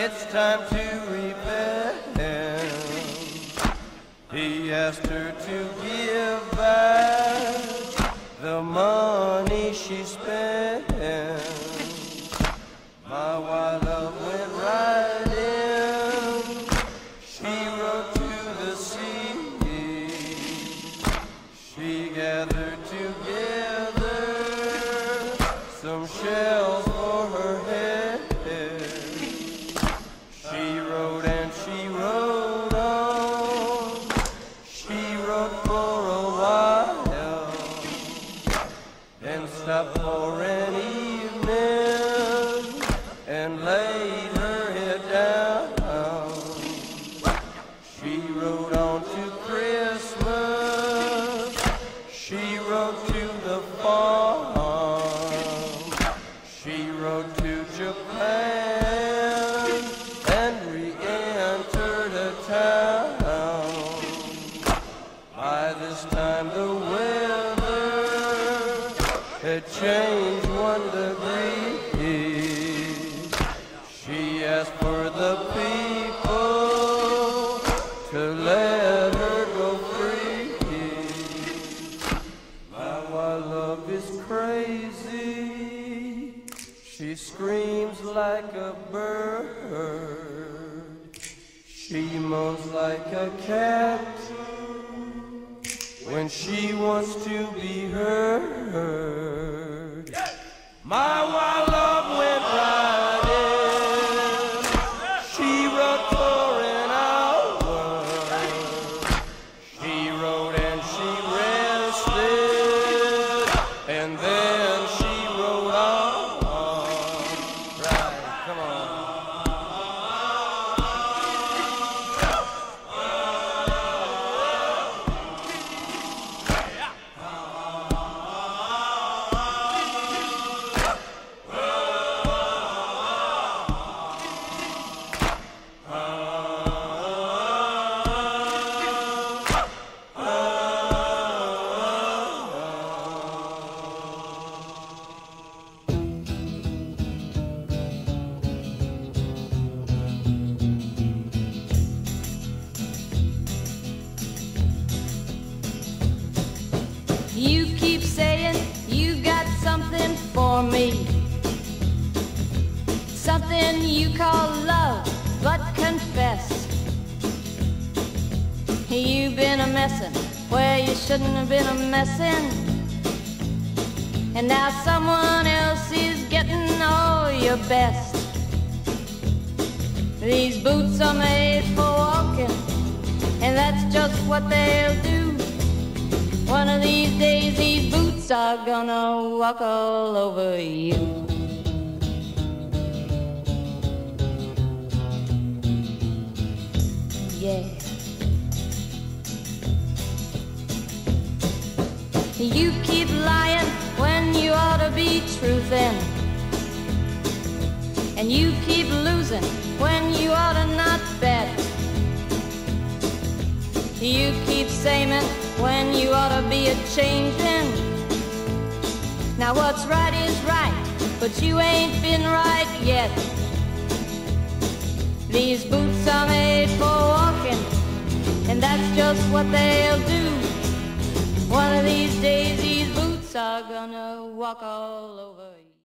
it's time to repent. He asked her to give back the money she spent. My wild love went right in. She rode to the sea. She gathered together some shells for her head. She rode and she rode on. She rode for a while, then stopped for an evening and laid her head down. She rode on to Christmas. She rode to the farm. She rode to Japan and re-entered a town. By this time the weather had changed 1 degree. She asked for the people to let her go free. My wild love is crazy. She screams like a bird. She moans like a cat when she wants to be heard. My wild love went right in. She rode for an hour. She rode and she rested, and then she rode on. Right, come on. You keep saying you got something for me, something you call love, but confess you've been a messin' where you shouldn't have been a messin', and now someone else is getting all your best. These boots are made for walking, and that's just what they'll do. One of these days these boots are gonna walk all over you. Yeah. You keep lying when you ought to be truthin', and you keep losing when you ought to not bet. You keep saying when you ought to be a-changin'. Now what's right is right, but you ain't been right yet. These boots are made for walking, and that's just what they'll do. One of these days these boots are gonna walk all over.